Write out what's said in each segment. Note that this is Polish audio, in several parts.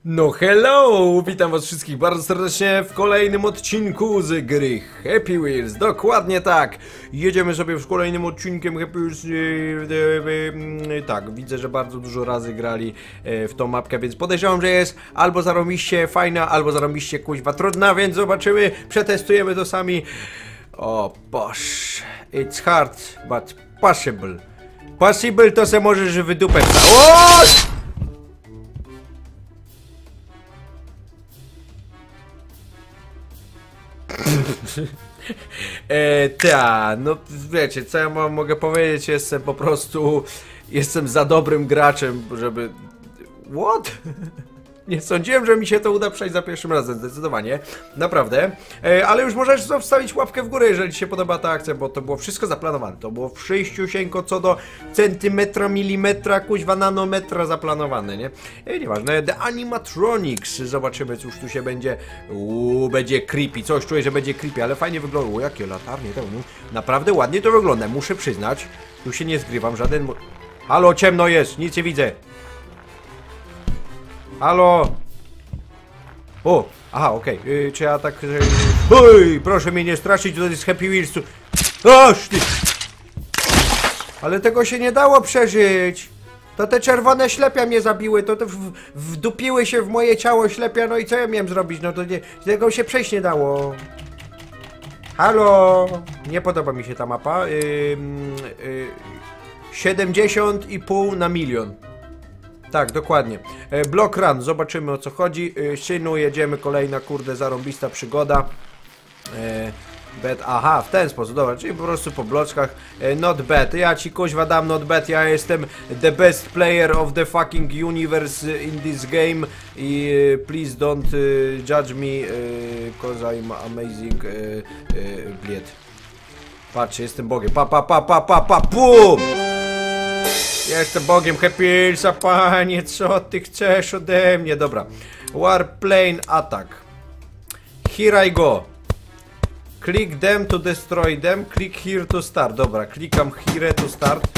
No hello! Witam was wszystkich bardzo serdecznie w kolejnym odcinku z gry Happy Wheels. Dokładnie tak! Jedziemy sobie w kolejnym odcinkiem Happy Wheels. Tak, widzę, że bardzo dużo razy grali w tą mapkę, więc podejrzewam, że jest albo zarąbiście fajna, albo zarąbiście kuźwa trudna, więc zobaczymy, przetestujemy to sami. O, boż. It's hard, but possible. Possible to se możesz wydupać. O! No wiecie, co ja mogę powiedzieć, jestem po prostu, jestem za dobrym graczem, żeby... What? Nie sądziłem, że mi się to uda przejść za pierwszym razem, zdecydowanie, naprawdę, ale już możesz zostawić łapkę w górę, jeżeli ci się podoba ta akcja, bo to było wszystko zaplanowane, to było wszyściusieńko co do centymetra, milimetra, kuźwa, nanometra zaplanowane, nie? Nieważne, The Animatronics, zobaczymy, cóż tu się będzie, będzie creepy, coś czuję, że będzie creepy, ale fajnie wygląda, jakie latarnie, to naprawdę ładnie to wygląda, muszę przyznać, tu się nie zgrywam, żaden... Halo, ciemno jest, nic nie widzę. Halo! O! Aha, okej. Czy ja tak... Oj! Proszę mnie nie straszyć, tutaj jest Happy Wheelsu. Oż ty! Ale tego się nie dało przeżyć! To te czerwone ślepia mnie zabiły, to wdupiły się w moje ciało ślepia, no i co ja miałem zrobić? No to nie... Tego się przejść nie dało. Halo! Nie podoba mi się ta mapa. 70,5 na milion. Tak, dokładnie. Block Run, zobaczymy o co chodzi. Synu, jedziemy, kolejna kurde zarąbista przygoda. Aha, w ten sposób, dobra, czyli po prostu po bloczkach. Not bad, ja ci kuźwa dam not bad, ja jestem the best player of the fucking universe in this game i please don't judge me, cause I'm amazing, bliet. Patrzcie, jestem Bogiem, pum! Jestem Bogiem Happy Wheelsa, panie, co ty chcesz ode mnie? Dobra. Warplane Attack. Here I go. Click them to destroy them. Click here to start. Dobra, klikam here to start.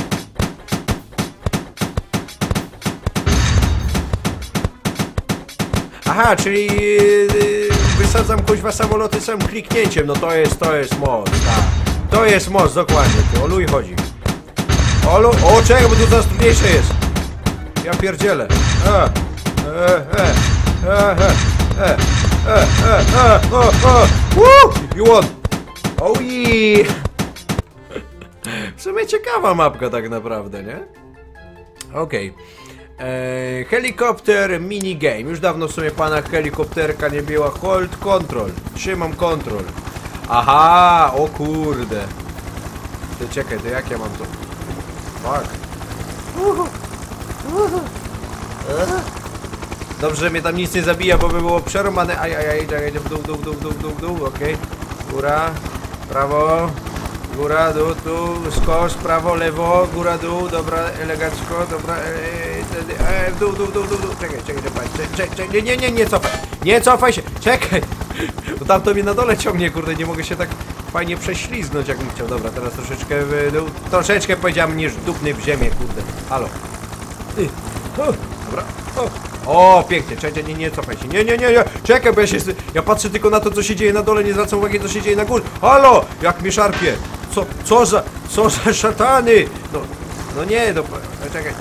Aha, czyli wysadzam kuźwa samoloty samym kliknięciem. No to jest most, tak. To jest most, dokładnie. O luj chodzi. O, czekaj, bo tu coraz trudniejsze jest. Ja pierdzielę. You won. Oh yeah. W sumie ciekawa mapka tak naprawdę, nie? Okej. Helikopter minigame. Już dawno w sumie pana helikopterka nie była. Hold control. Trzymam control. Aha, o kurde. Ty czekaj, to jak ja mam to? Fuck. Dobrze, że mnie tam nic nie zabija, bo by było przeromane. Ajajaj, w dół, okej. Góra, prawo, góra, dół, tu, skos, prawo, lewo, góra, dół, dobra, elegancko, dobra, w dół, czekaj, nie cofaj się, czekaj, bo tam to mnie na dole ciągnie, kurde, nie mogę się tak fajnie prześlizgnąć, jak bym chciał. Dobra, teraz troszeczkę w dół. Troszeczkę powiedziałem niż dupny w ziemię, kurde. Halo. Dobra. O, pięknie. Czekaj, nie cofaj się. Nie. Czekaj, bo ja patrzę tylko na to, co się dzieje na dole, nie zwracam uwagi, co się dzieje na górze. Halo! Jak mnie szarpie. Co za szatany. No nie, czekaj.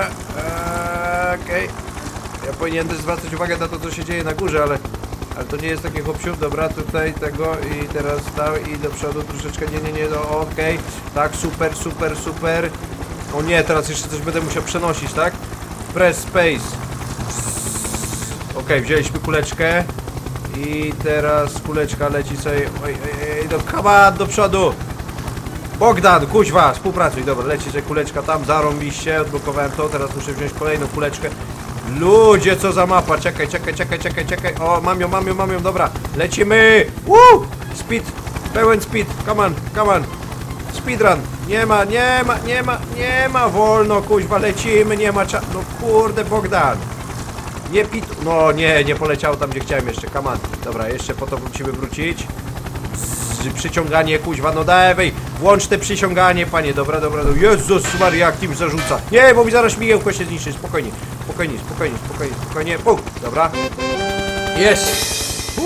Okej. Ja powinienem zwracać uwagę na to, co się dzieje na górze, ale to nie jest takie hopsiu, dobra, tutaj tego i teraz tam i do przodu troszeczkę, nie, no okej. Tak, super. O nie, teraz jeszcze coś będę musiał przenosić, tak? Press space. Okej, wzięliśmy kuleczkę i teraz kuleczka leci sobie, oj, come on, do przodu. Bogdan, kuźwa, współpracuj, dobra, leci sobie kuleczka tam, zarąbiście, odblokowałem to, teraz muszę wziąć kolejną kuleczkę. Ludzie, co za mapa, czekaj, o, mam ją, dobra, lecimy, speed, pełen speed, come on, speedrun, nie ma, wolno, kuźwa, lecimy, nie ma no kurde, Bogdan, no nie poleciało tam, gdzie chciałem jeszcze, come on, dobra, jeszcze po to musimy wrócić, przyciąganie, kuźwa, no dawaj, włącz te przyciąganie, panie, dobra, Jezus Maria, jak tym zarzuca, nie, bo mi zaraz śmigiełko się zniszczy, spokojnie, spokojnie. Puk, dobra. Jest!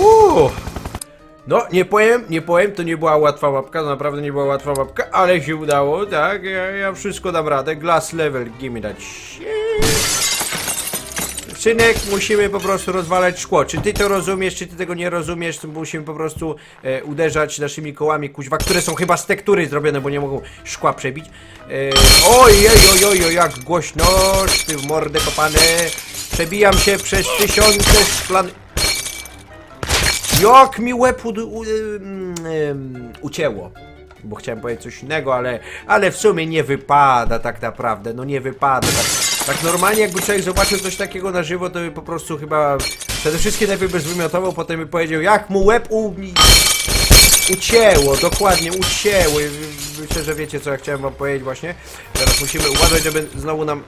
No, nie powiem, to nie była łatwa mapka, to naprawdę nie była łatwa mapka, ale się udało, tak? Ja wszystko dam radę. Glass level, gimme that shit. Synek, musimy po prostu rozwalać szkło. Czy ty to rozumiesz, czy ty tego nie rozumiesz? To musimy po prostu uderzać naszymi kołami, kuźwa, które są chyba z tektury zrobione, bo nie mogą szkła przebić. Oj, jak głośno, ty w mordę kopane. Przebijam się przez tysiące szklan... Jak mi łeb ucięło. Bo chciałem powiedzieć coś innego, ale w sumie nie wypada tak naprawdę, no nie wypada. Tak normalnie jakby człowiek zobaczył coś takiego na żywo, to by po prostu chyba przede wszystkim najpierw by zwymiotował, potem by powiedział, jak mu łeb ucięło, dokładnie ucięło. Myślę, że wiecie, co ja chciałem wam powiedzieć właśnie. Teraz musimy uważać, żeby znowu nam...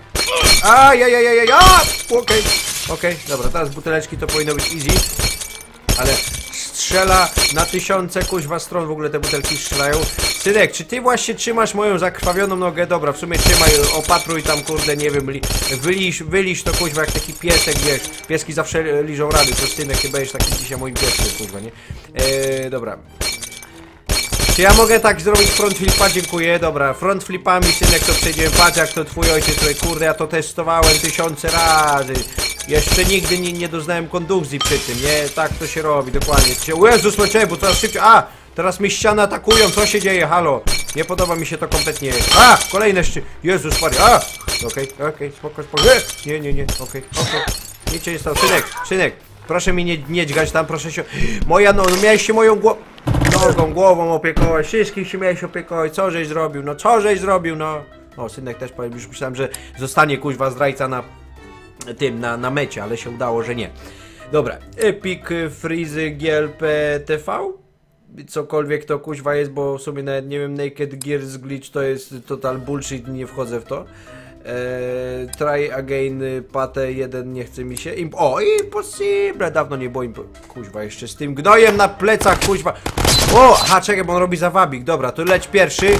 Okej, dobra, teraz buteleczki to powinno być easy. Ale strzela na tysiące kuźwa stron, w ogóle te butelki strzelają. Synek, czy ty właśnie trzymasz moją zakrwawioną nogę? Dobra, w sumie trzymaj, opatruj tam, kurde, nie wiem, wyliż to kuźwa jak taki piesek, wiesz. Pieski zawsze liżą rady, to synek, chyba będziesz taki dzisiaj moim pieskiem, kuźwa, nie? Dobra. Czy ja mogę tak zrobić front flipa? Dziękuję, dobra, front flipami, synek, to przejdziemy, patrz jak to twój ojciec, tutaj, kurde, ja to testowałem tysiące razy. Jeszcze nigdy nie doznałem kondukcji przy tym, nie? Tak to się robi, dokładnie. O Jezus, leciałem, bo coraz szybciej. Teraz mnie ściany atakują, co się dzieje? Halo? Nie podoba mi się to kompletnie. Kolejne Jezus Maria. Okej, spoko. Nie, okej. Nic się nie stało. Synek, proszę mi nie dźgać tam, proszę się... no miałeś się moją głową opiekować, wszystkich się miałeś opiekować, co żeś zrobił, no. O, synek też powiem, już myślałem, że zostanie kuźwa zdrajca na mecie, ale się udało, że nie. Dobra, Epic Freeze GLP TV? Cokolwiek to kuźwa jest, bo w sumie nawet nie wiem, Naked Gears Glitch to jest total bullshit, nie wchodzę w to. Try again, Pate 1, nie chce mi się. Impossible, dawno nie było kuźwa, jeszcze z tym gnojem na plecach, kuźwa. Czekaj, bo on robi zawabik, dobra, to leć pierwszy.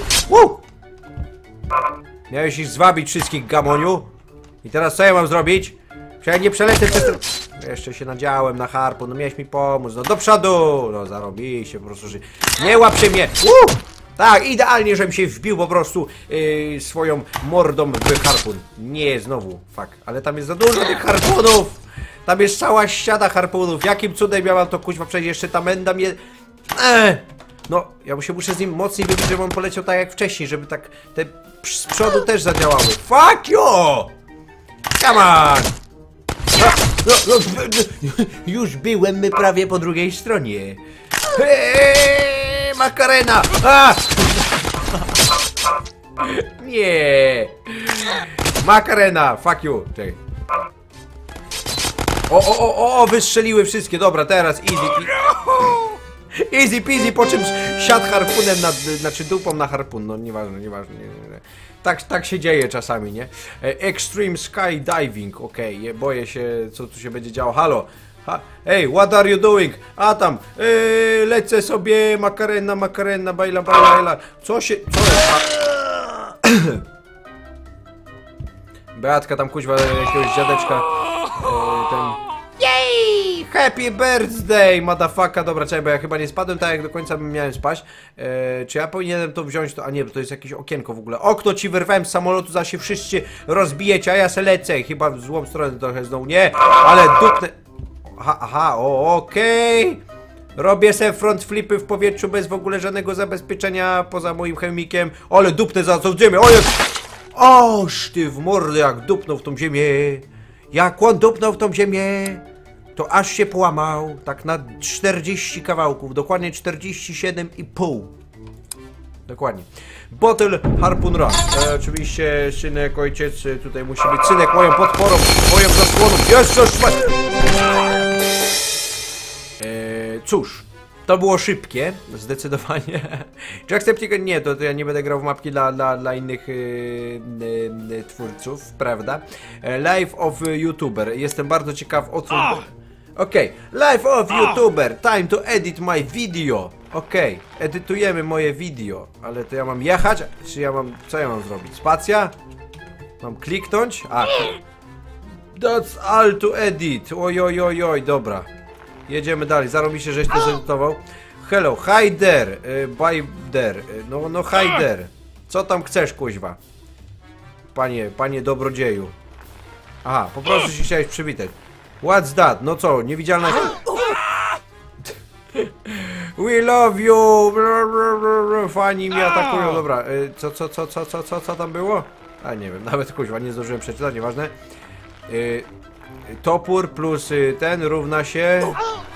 Miałeś ich zwabić wszystkich, gamoniu. I teraz co ja mam zrobić? Czy ja nie przelecę przez ten... Jeszcze się nadziałem na harpun, no miałeś mi pomóc, no do przodu! No zarobiliście po prostu, że... Nie łapcie mnie! Tak, idealnie, żebym się wbił po prostu swoją mordą w harpun. Nie, znowu, fuck, ale tam jest za dużo tych harpunów! Tam jest cała ściana harpunów, jakim cudem ja mam to kuźwa przejść, jeszcze ta menda mnie... No, ja muszę z nim mocniej wybić, żeby on poleciał tak jak wcześniej, żeby tak te z przodu też zadziałały. Fuck you! Come on! Już byłem prawie po drugiej stronie. Makarena! Nie! Makarena! Fuck you! Czekaj. Wystrzeliły wszystkie. Dobra, teraz easy peasy, po czym siadł harpunem znaczy dupą na harpun. No nieważne. Tak się dzieje czasami, nie? Extreme Skydiving, okej, boję się, co tu się będzie działo. Halo! Hey, what are you doing? Tam, lecę sobie, makarena, baila. Co jest? Beatka tam kuźwa jakiegoś dziadeczka, Jej! Happy birthday, motherfucker. Dobra, czekaj, bo ja chyba nie spadłem tak jak do końca bym miałem spaść. Czy ja powinienem to wziąć? A nie, bo to jest jakieś okienko w ogóle. Okno ci wyrwałem z samolotu, za się wszyscy rozbijecie, a ja se lecę. Chyba w złą stronę trochę znowu. Nie, ale dupnę. Okej. Robię se front flipy w powietrzu bez w ogóle żadnego zabezpieczenia poza moim chemikiem. Ale dupnę za co w ziemię. Ty w mordę, jak dupnął w tą ziemię. Jak on dupnął w tą ziemię, to aż się połamał, tak na 40 kawałków, dokładnie 47,5. Dokładnie. Bottle Harpoon Run. Oczywiście synek, ojciec, tutaj musi być synek moją podporą, moją zasłoną. Cóż, to było szybkie, zdecydowanie. Jacksepticeye nie, to ja nie będę grał w mapki dla innych twórców, prawda? Life of YouTuber. Jestem bardzo ciekaw o co... Okej, Life of YouTuber. Time to edit my video. Okej, edytujemy moje video. Ale to ja mam jechać? Czy ja mam... Co ja mam zrobić? Spacja? Mam kliknąć? That's all to edit. Oj, dobra. Jedziemy dalej, zarobiście, żeś to zedytował. Hello, hi there, bye there. No hi there. Co tam chcesz, kuźwa? Panie dobrodzieju. Aha, po prostu się chciałeś przywitać. What's that? No co, niewidzialna... We love you! Fani mnie atakują, dobra. Co tam było? A nie wiem, nawet kuźwa, nie zdążyłem przeczytać, nieważne. Topór plus ten równa się...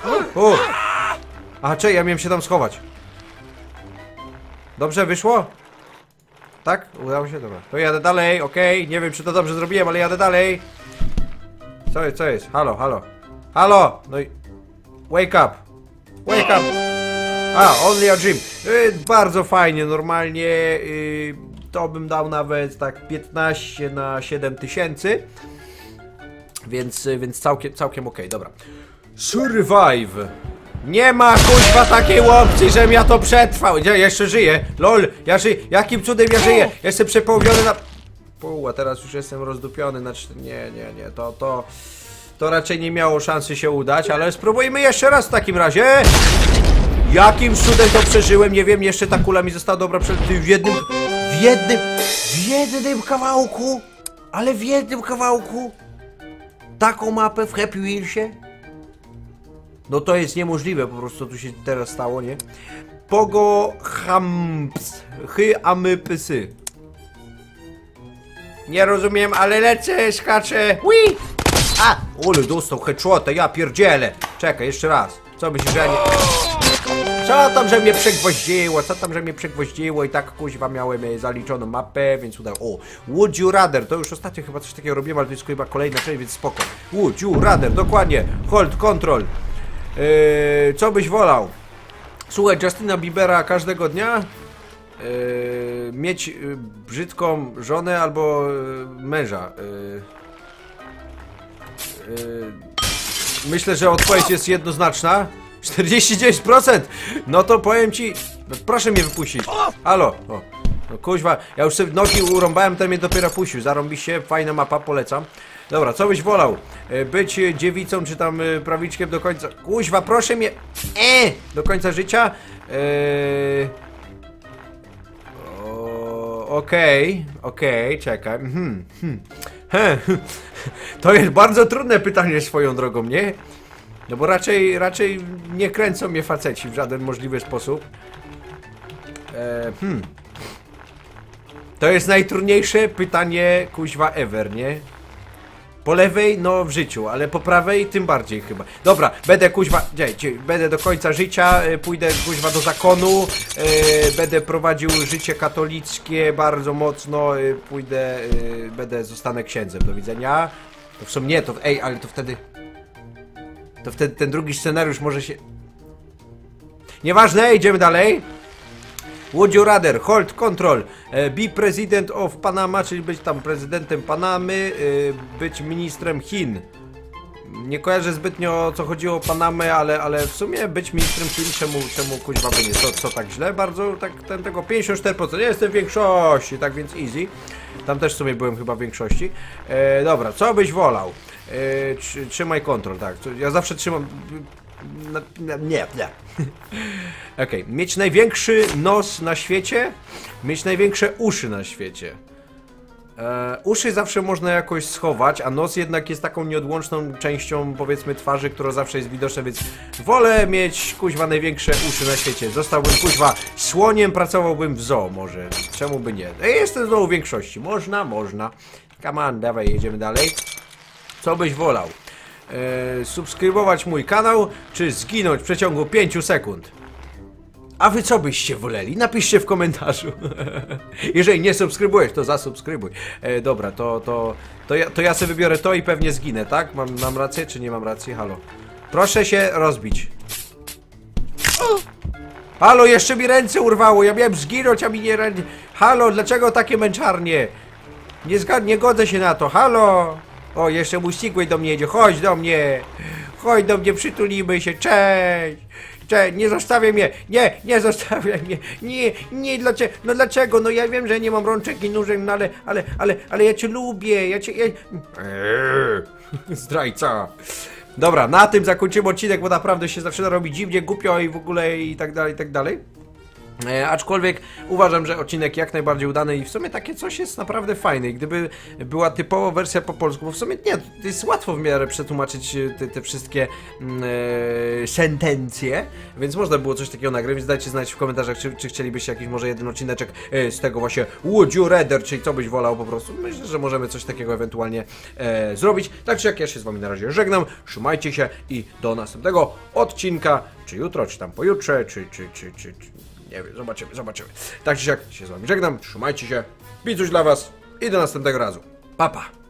A czekaj, ja miałem się tam schować. Dobrze, wyszło? Tak? Udało się? Dobra. To jadę dalej, okej. Nie wiem, czy to dobrze zrobiłem, ale jadę dalej. Co jest? Halo! No i... Wake up! Only a dream. Bardzo fajnie, normalnie to bym dał nawet tak 15 na 7000. Więc całkiem okej, dobra. Survive. Nie ma kuźwa takiej opcji, żebym ja to przetrwał. Ja jeszcze żyję. Lol, ja żyję. Jakim cudem ja żyję? Jestem przepołowiony na... Pół, a teraz już jestem rozdupiony. Znaczy, nie. To raczej nie miało szansy się udać, ale spróbujmy jeszcze raz w takim razie. Jakim cudem to przeżyłem? Nie wiem, jeszcze ta kula mi została dobra w jednym kawałku. Ale w jednym kawałku. Taką mapę w Happy Wheelsie? No to jest niemożliwe, po prostu tu się teraz stało, nie? Pogo hamps. Psy. Nie rozumiem, ale lecę, skaczę. Ui! Ole, dostał headshota, ja pierdzielę. Czekaj, jeszcze raz. Co myślisz, że ja nie... Co tam, że mnie przegwoździło? I tak kuźwa miałem zaliczoną mapę, więc udało. O, would you rather, to już ostatnio chyba coś takiego robiłem, ale to jest chyba kolejna część, więc spoko. Would you rather, dokładnie. Hold, control. Co byś wolał? Słuchaj Justina Biebera każdego dnia? Mieć brzydką żonę albo męża? Myślę, że odpowiedź jest jednoznaczna. 49%! No to powiem ci... No, proszę mnie wypuścić. Halo! O, no kuźwa, ja już sobie nogi urąbałem, ten mnie dopiero puścił. Zarąbiście, fajna mapa, polecam. Dobra, co byś wolał? Być dziewicą, czy tam prawiczkiem do końca... Kuźwa, proszę mnie... Do końca życia? Okej, czekaj. To jest bardzo trudne pytanie swoją drogą, nie? No bo raczej nie kręcą mnie faceci w żaden możliwy sposób. To jest najtrudniejsze pytanie kuźwa ever, nie? Po lewej, no w życiu, ale po prawej tym bardziej chyba. Dobra, będę kuźwa, będę do końca życia, pójdę kuźwa do zakonu, będę prowadził życie katolickie bardzo mocno, zostanę księdzem, do widzenia. To w sumie nie, ale to wtedy ten drugi scenariusz może się... Nieważne, idziemy dalej. Would you rather hold control, be president of Panama, czyli być tam prezydentem Panamy, być ministrem Chin. Nie kojarzę zbytnio, o co chodziło o Panamę, ale w sumie być ministrem Chin, czemu kuźwa by nie? Co tak źle? Bardzo, tak, tego 54%, ja jestem w większości, tak więc easy. Tam też w sumie byłem chyba w większości. Dobra, co byś wolał? Trzymaj kontrol, tak. Ja zawsze trzymam... Nie. Okej, mieć największy nos na świecie, mieć największe uszy na świecie. Uszy zawsze można jakoś schować, a nos jednak jest taką nieodłączną częścią, powiedzmy, twarzy, która zawsze jest widoczna, więc wolę mieć, kuźwa, największe uszy na świecie. Zostałbym, kuźwa, słoniem, pracowałbym w zoo może. Czemu by nie? Jestem znowu w większości. Można. Come on, dawaj, jedziemy dalej. Co byś wolał? Subskrybować mój kanał, czy zginąć w przeciągu 5 sekund? A wy co byście woleli? Napiszcie w komentarzu. Jeżeli nie subskrybujesz, to zasubskrybuj. Dobra, to ja sobie wybiorę to i pewnie zginę, tak? Mam rację, czy nie mam racji? Halo. Proszę się rozbić. Halo, jeszcze mi ręce urwało. Ja miałem zginąć, a mi nie ręce. Halo, dlaczego takie męczarnie? Nie godzę się na to. Halo. O, jeszcze mój Segway do mnie jedzie. Chodź do mnie, przytulimy się. Cześć. Nie zostawiaj mnie. Nie zostawiaj mnie. Nie, dlaczego? No dlaczego? No ja wiem, że nie mam rączek i nóżek, no ale ja cię lubię. Zdrajca. Dobra, na tym zakończymy odcinek, bo naprawdę się zaczyna robić dziwnie, głupio i w ogóle i tak dalej, i tak dalej. Aczkolwiek uważam, że odcinek jak najbardziej udany i w sumie takie coś jest naprawdę fajne. I gdyby była typowa wersja po polsku, bo w sumie nie, to jest łatwo w miarę przetłumaczyć te wszystkie sentencje, więc można było coś takiego nagrać, więc dajcie znać w komentarzach, czy chcielibyście jakiś może jeden odcineczek z tego właśnie Would You Rather, czyli co byś wolał po prostu. Myślę, że możemy coś takiego ewentualnie zrobić. Tak czy jak, ja się z wami na razie żegnam, trzymajcie się i do następnego odcinka, czy jutro, czy tam pojutrze, czy nie wiem, zobaczymy. Tak czy siak się z wami żegnam, trzymajcie się, picuś dla was i do następnego razu. Pa, pa!